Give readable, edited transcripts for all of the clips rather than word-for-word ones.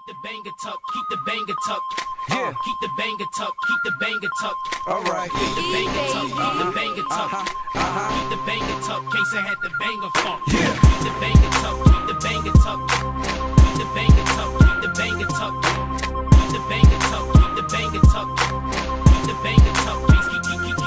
the banger tuck, keep the banger tuck. Yeah. Keep the banger tuck, keep the banger tuck. Alright. Keep the banger tuck, keep the banger tuck. Keep the banger tuck, case I had the banger funk. Yeah. Keep the banger tuck, keep the banger tuck. Keep the banger tuck, keep the banger tuck. Keep the banger tuck, keep the banger tuck. Keep the banger tuck, case keep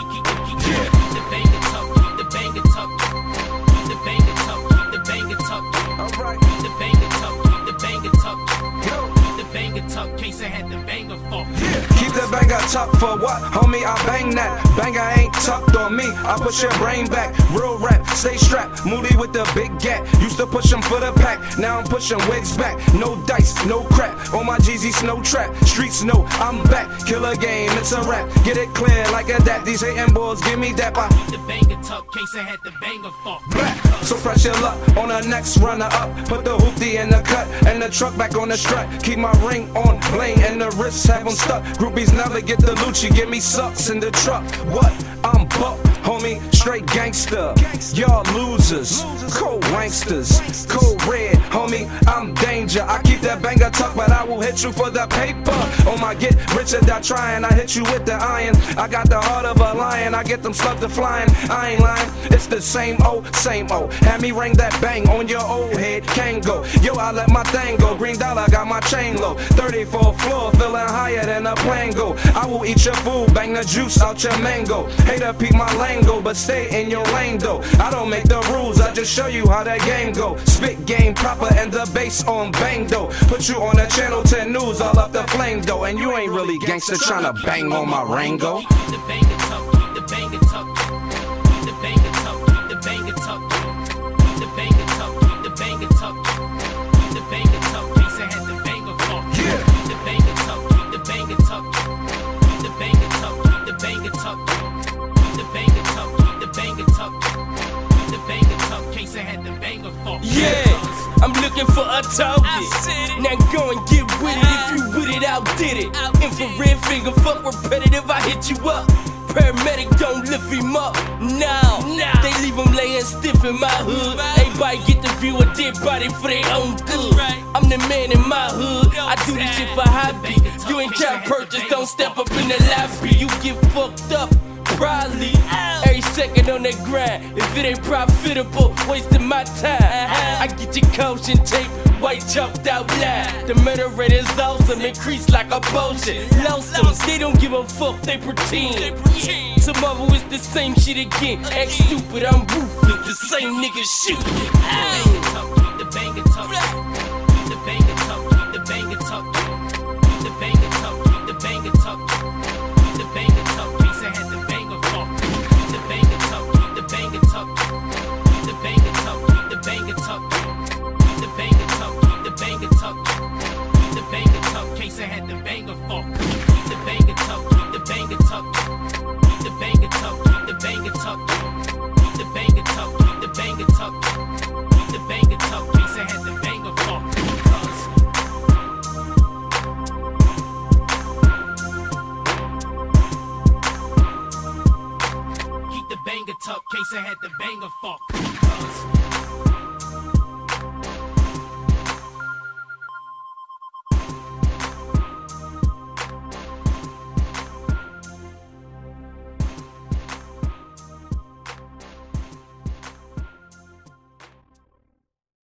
Yeah. the banger tuck, keep the banger tuck. Keep the banger tuck, keep the banger tuck. Alright. Keep the banger tuck, keep the banger tuck. Yo. Keep the banger tuck, case I had the banger funk. Keep the banger tucked for what? Homie, I bang that. Banger ain't tucked on me. I push your brain back. Real rap, stay strapped. Moody with the big gap. Used to push them for the pack. Now I'm pushing wigs back. No dice, no crap. On my Jeezy snow trap. Streets know I'm back. Killer game, it's a rap. Get it clear like a dat. These hating boys, give me that. Keep the banger tuck, case I had the banger funk. Black. So press your luck on the next runner up. Put the hoopty in the cut and the truck back on the strut. Keep my ring on bling and the wrists have them stuck. Groupies never get the Lucci, give me sucks in the truck. What? I'm buck, homie, straight gangster. Y'all losers, cold wanksters, cold red, homie, I'm danger. I keep that banger tuck, but I will hit you for the paper. Oh my, get rich or die trying. I hit you with the iron. I got the heart of a lion. I get them slugs to flying. I ain't lying. It's the same old, same old. Have me ring that bang on your old head. Can't go. Yo, I let my thing go. Green dollar got my chain low. 34th floor, feeling higher than a plane go. I will eat your food, bang the juice out your mango. Hater peep my lingo, but stay in your lane though. I don't make the rules, I just show you how that game go. Spit game proper and the bass on bang though. Put you on the channel 10 news, all off the flame though. And you ain't really gangster tryna bang on my Rango. Keep the banger tuck, keep the banger tuck. Keep the banger tuck, keep the banger tuck. Keep the banger tuck, keep the banger tuck. Keep the banger tuck, case I had the banger funk. Yeah. Keep the banger tuck, keep the banger tuck. Keep the banger tuck, keep the banger tuck. Keep the banger tuck, keep the banger tuck. Keep the banger tuck, case I had the banger funk. Yeah, I'm looking for a target. Now go and get with it. If you with it, I'll did it. Infrared finger, fuck repetitive, I hit you up. Paramedic, don't lift him up. Now, they leave him laying stiff in my hood. Everybody get to view a dead body for their own good. I'm the man in my hood. I do this shit for hobby. You ain't trying to purchase, don't step up in the lobby. You get fucked up. Probably every second on that grind. If it ain't profitable, wasting my time. I get your caution tape, white chalked out loud. The murder rate is awesome, increased like a potion. Lost them, they don't give a fuck, they pretend. Tomorrow it's the same shit again. Act stupid, I'm ruthless, the same nigga shoot.